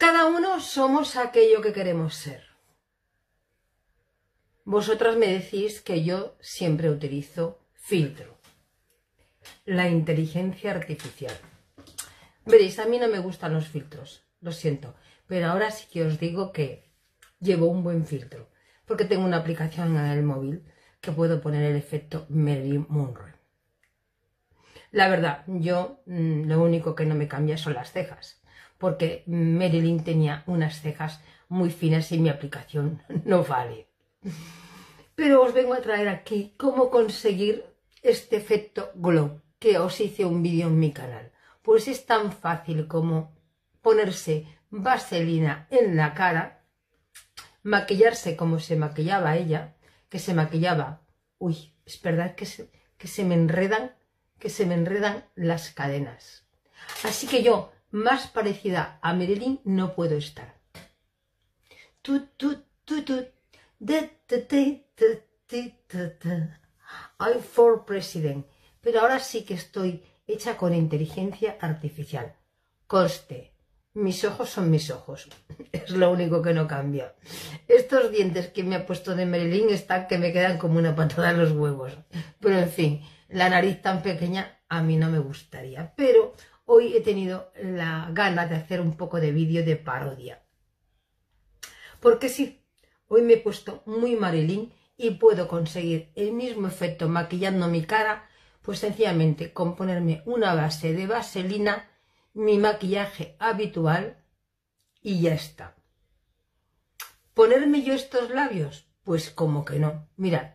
Cada uno somos aquello que queremos ser. Vosotras me decís que yo siempre utilizo filtro. La inteligencia artificial. Veréis, a mí no me gustan los filtros, lo siento. Pero ahora sí que os digo que llevo un buen filtro. Porque tengo una aplicación en el móvil que puedo poner el efecto Marilyn Monroe. La verdad, yo lo único que no me cambia son las cejas. Porque Marilyn tenía unas cejas muy finas y mi aplicación no vale. Pero os vengo a traer aquí cómo conseguir este efecto glow, que os hice un vídeo en mi canal. Pues es tan fácil como ponerse vaselina en la cara, maquillarse como se maquillaba ella, que se maquillaba, uy, es verdad que se me enredan las cadenas. Así que yo, más parecida a Marilyn, no puedo estar. I'm for president. Pero ahora sí que estoy hecha con inteligencia artificial. Conste, mis ojos son mis ojos. Es lo único que no cambia. Estos dientes que me ha puesto de Marilyn están que me quedan como una patada en los huevos. Pero en fin, la nariz tan pequeña a mí no me gustaría. Pero hoy he tenido la gana de hacer un poco de vídeo de parodia. Porque sí, hoy me he puesto muy Marilyn y puedo conseguir el mismo efecto maquillando mi cara, pues sencillamente con ponerme una base de vaselina, mi maquillaje habitual y ya está. ¿Ponerme yo estos labios? Pues como que no. Mirad.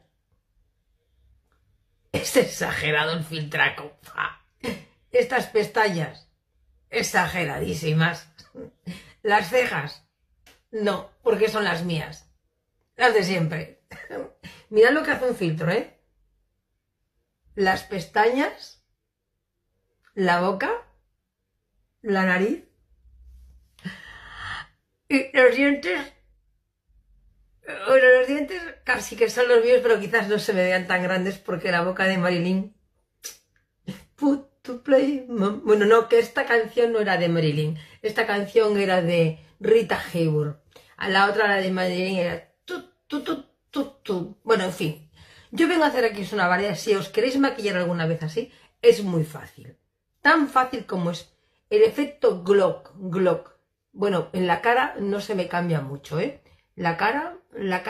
Es exagerado el filtraco. Estas pestañas, exageradísimas. Las cejas, no, porque son las mías. Las de siempre. Mirad lo que hace un filtro, ¿eh? Las pestañas, la boca, la nariz y los dientes. Bueno, los dientes casi que son los míos, pero quizás no se me vean tan grandes porque la boca de Marilyn. Put to play. Bueno, no, que esta canción no era de Marilyn. Esta canción era de Rita Hayworth. A la otra, la de Marilyn, era Bueno, en fin. Yo vengo a hacer aquí una variedad. Si os queréis maquillar alguna vez así, es muy fácil. Tan fácil como es el efecto glow. Bueno, en la cara no se me cambia mucho, ¿eh? La cara.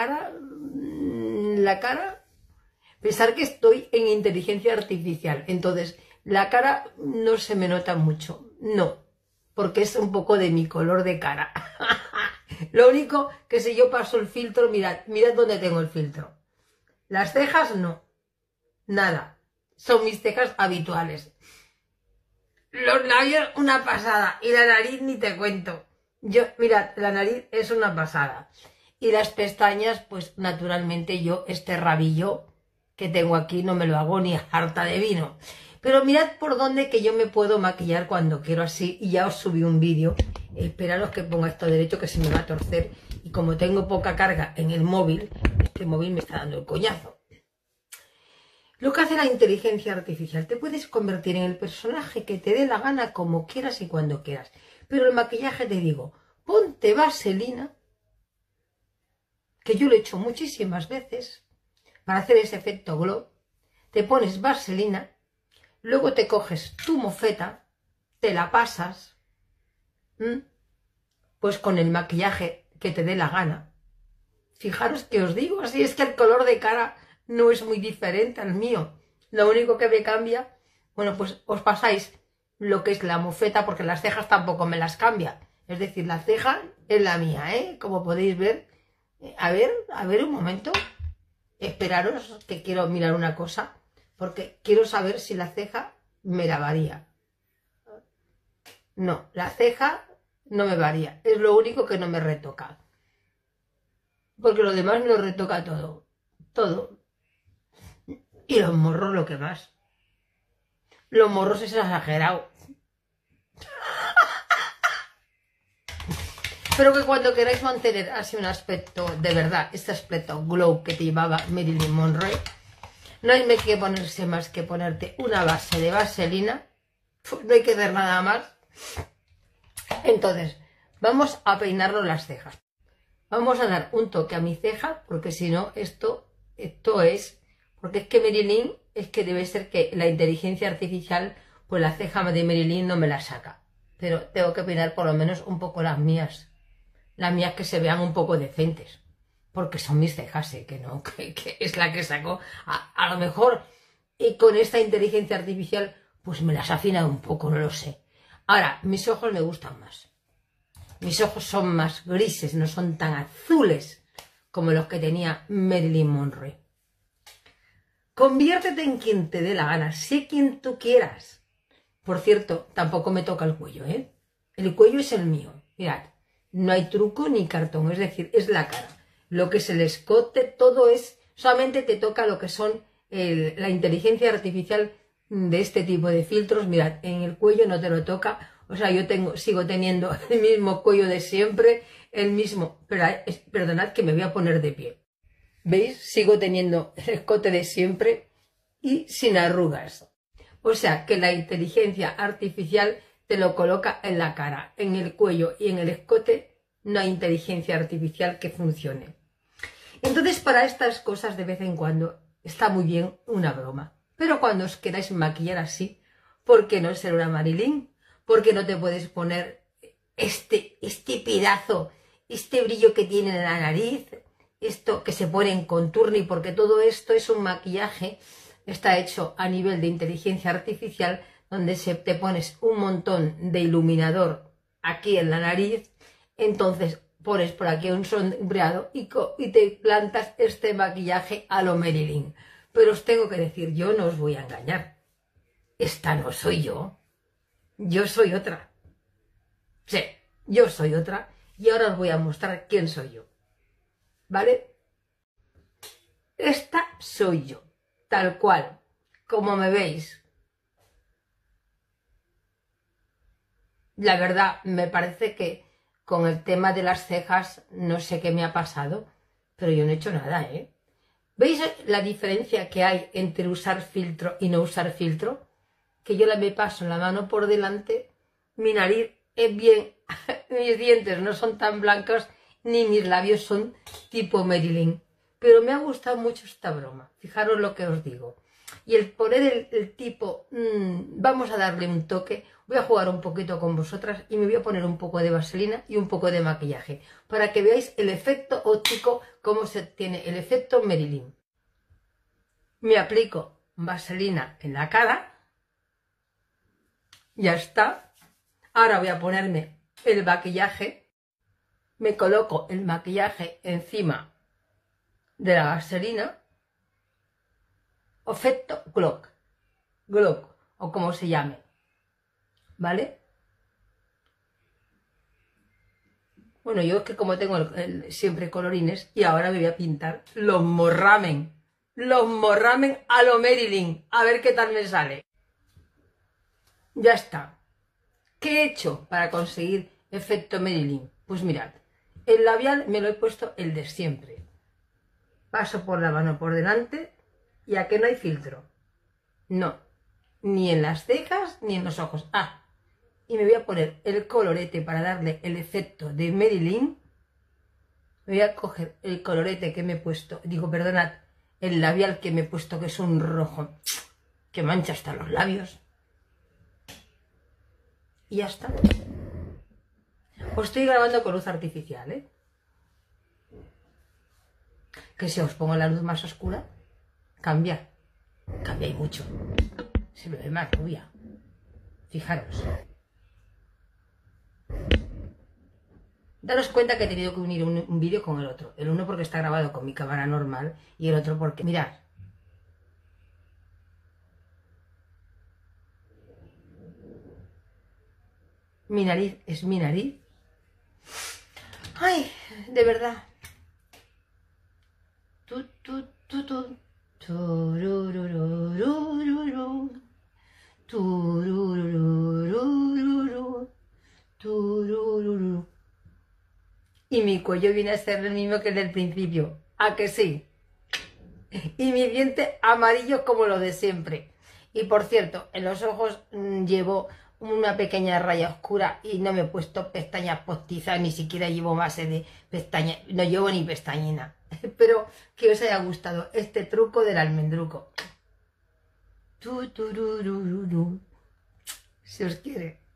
Pensar que estoy en inteligencia artificial. Entonces, la cara no se me nota mucho. No, porque es un poco de mi color de cara. Lo único que si yo paso el filtro, mirad dónde tengo el filtro. Las cejas no, nada, son mis cejas habituales. Los labios una pasada y la nariz ni te cuento. Mirad, la nariz es una pasada. Y las pestañas, pues naturalmente yo este rabillo que tengo aquí no me lo hago ni harta de vino. Pero mirad por dónde que yo me puedo maquillar cuando quiero así. Y ya os subí un vídeo. Esperaros que ponga esto derecho que se me va a torcer. Y como tengo poca carga en el móvil, este móvil me está dando el coñazo. Lo que hace la inteligencia artificial. Te puedes convertir en el personaje que te dé la gana como quieras y cuando quieras. Pero el maquillaje te digo, ponte vaselina, que yo lo he hecho muchísimas veces, para hacer ese efecto glow. Te pones vaselina. Luego te coges tu mofeta, te la pasas, pues con el maquillaje que te dé la gana. Fijaros que os digo, así es que el color de cara no es muy diferente al mío. Lo único que me cambia, bueno, pues os pasáis lo que es la mofeta, porque las cejas tampoco me las cambia. Es decir, la ceja es la mía, ¿eh? Como podéis ver. A ver un momento. Esperaros que quiero mirar una cosa. Porque quiero saber si la ceja me la varía. No, la ceja no me varía. Es lo único que no me retoca. Porque lo demás me lo retoca todo. Todo. Y los morros lo que más. Los morros es exagerado. Pero que cuando queráis mantener así un aspecto de verdad, este aspecto glow que te llevaba Marilyn Monroe, no hay que ponerse más que ponerte una base de vaselina. No hay que hacer nada más. Entonces, Vamos a peinarnos las cejas. Vamos a dar un toque a mi ceja, porque si no, esto es... Porque es que Marilyn, es que debe ser que la inteligencia artificial, pues la ceja de Marilyn no me la saca. Pero tengo que peinar por lo menos un poco las mías. Las mías que se vean un poco decentes. Porque son mis cejas, que no, que es la que saco. A lo mejor, y con esta inteligencia artificial, pues me las afina un poco, no lo sé. Ahora, mis ojos me gustan más. Mis ojos son más grises, no son tan azules como los que tenía Marilyn Monroe. Conviértete en quien te dé la gana, sé quien tú quieras. Por cierto, tampoco me toca el cuello, ¿eh? El cuello es el mío. Mirad, no hay truco ni cartón, es decir, es la cara. Lo que es el escote, todo es... Solamente te toca lo que son la inteligencia artificial de este tipo de filtros. Mirad, en el cuello no te lo toca. O sea, yo sigo teniendo el mismo cuello de siempre, el mismo... Pero, perdonad que me voy a poner de pie. ¿Veis? Sigo teniendo el escote de siempre y sin arrugas. O sea, que la inteligencia artificial te lo coloca en la cara, en el cuello y en el escote. No hay inteligencia artificial que funcione. Entonces, para estas cosas de vez en cuando está muy bien una broma. Pero cuando os queráis maquillar así, ¿por qué no ser una Marilyn? ¿Por qué no te puedes poner este pedazo, este brillo que tiene en la nariz? Esto que se pone en contourning, porque todo esto es un maquillaje, está hecho a nivel de inteligencia artificial, donde te pones un montón de iluminador aquí en la nariz, entonces pones por aquí un sombreado y te plantas este maquillaje a lo Marilyn. Pero os tengo que decir, yo no os voy a engañar. Esta no soy yo. Yo soy otra. Sí, yo soy otra. Y ahora os voy a mostrar quién soy yo. ¿Vale? Esta soy yo. Tal cual. Como me veis. La verdad, me parece que con el tema de las cejas, no sé qué me ha pasado, pero yo no he hecho nada, ¿eh? ¿Veis la diferencia que hay entre usar filtro y no usar filtro? Que yo me paso la mano por delante, mi nariz es bien, mis dientes no son tan blancos, ni mis labios son tipo Marilyn. Pero me ha gustado mucho esta broma, fijaros lo que os digo. Y el poner el tipo, vamos a darle un toque, voy a jugar un poquito con vosotras y me voy a poner un poco de vaselina y un poco de maquillaje, para que veáis el efecto óptico, cómo se tiene el efecto Marilyn. Me aplico vaselina en la cara, ya está. Ahora voy a ponerme el maquillaje, me coloco el maquillaje encima de la vaselina, efecto glock, o como se llame, ¿vale? Bueno, yo es que como tengo siempre colorines, y ahora me voy a pintar los morramen a lo Marilyn, a ver qué tal me sale. Ya está. ¿Qué he hecho para conseguir efecto Marilyn? Pues mirad, el labial me lo he puesto el de siempre. Paso por la mano por delante y a que no hay filtro. No, ni en las cejas ni en los ojos. Ah, y me voy a poner el colorete para darle el efecto de Marilyn. Me voy a coger el colorete que me he puesto, digo, perdonad, el labial que me he puesto, que es un rojo, que mancha hasta los labios. Y ya está. Os estoy grabando con luz artificial, ¿eh? Que si os pongo la luz más oscura, cambia y mucho. Se me ve más rubia. Fijaros. Daros cuenta que he tenido que unir un vídeo con el otro. El uno porque está grabado con mi cámara normal y el otro porque... Mirad. Mi nariz es mi nariz. Ay, de verdad. Y mi cuello viene a ser el mismo que el del principio. ¿A que sí? Y mi diente amarillo como lo de siempre. Y por cierto, en los ojos llevo una pequeña raya oscura y no me he puesto pestañas postizas, ni siquiera llevo base de pestañas, no llevo ni pestañina. Espero que os haya gustado este truco del almendruco. Tu, tururururu. Si os quiere.